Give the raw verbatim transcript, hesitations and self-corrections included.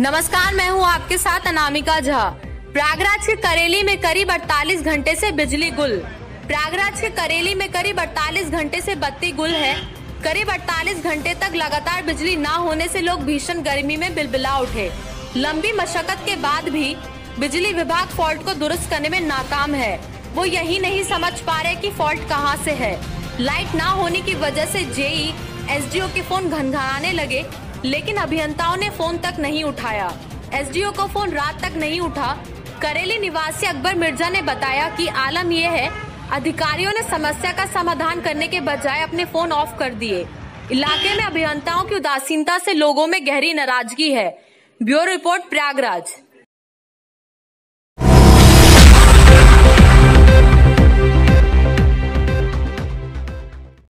नमस्कार, मैं हूं आपके साथ अनामिका झा। प्रयागराज के करेली में करीब अड़तालीस घंटे से बिजली गुल। प्रयागराज के करेली में करीब अड़तालीस घंटे से बत्ती गुल है। करीब अड़तालीस घंटे तक लगातार बिजली ना होने से लोग भीषण गर्मी में बिलबिला उठे। लंबी मशक्कत के बाद भी बिजली विभाग फॉल्ट को दुरुस्त करने में नाकाम है। वो यही नहीं समझ पा रहे कि फॉल्ट कहां से है। लाइट ना होने की वजह से जेई एसडीओ के फोन घनघनाने लगे, लेकिन अभियंताओं ने फोन तक नहीं उठाया। एसडीओ को फोन रात तक नहीं उठा। करेली निवासी अकबर मिर्जा ने बताया कि आलम यह है, अधिकारियों ने समस्या का समाधान करने के बजाय अपने फोन ऑफ कर दिए। इलाके में अभियंताओं की उदासीनता से लोगों में गहरी नाराजगी है। Bureau report, Prayagraj.